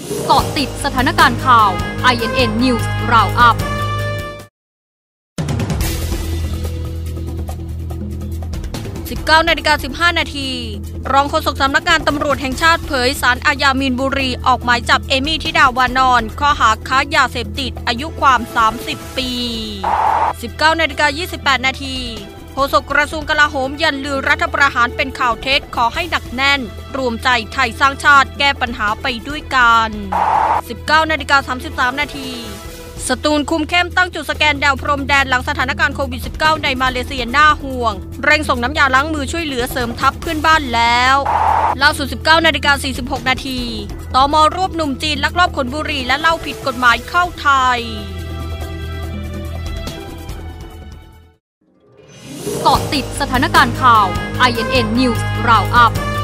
เกาะติดสถานการณ์ข่าว INN News Roundup 19:15 นาทีรองโฆษกสำนักงานตำรวจแห่งชาติเผยศาลอาญามีนบุรีออกหมายจับเอมี่ธิดาวานอนข้อหาค้ายาเสพติดอายุความ30 ปี 19:28 นาทีโฆษกกระทรวงกลาโหมยันลือรัฐประหารเป็นข่าวเท็จขอให้หนักแน่นรวมใจไทยสร้างชาติแก้ปัญหาไปด้วยกัน 19:33 นาทีสตูลคุมเข้มตั้งจุดสแกนแนวพรมแดนหลังสถานการณ์โควิด -19 ในมาเลเซียน่าห่วงเร่งส่งน้ำยาล้างมือช่วยเหลือเสริมทัพเพื่อนบ้านแล้วล่าสุด 19:46 นาทีตม.รวบหนุ่มจีนลักลอบขนบุหรี่และเหล้าผิดกฎหมายเข้าไทยเกาะติดสถานการณ์ข่าว INN News Roundup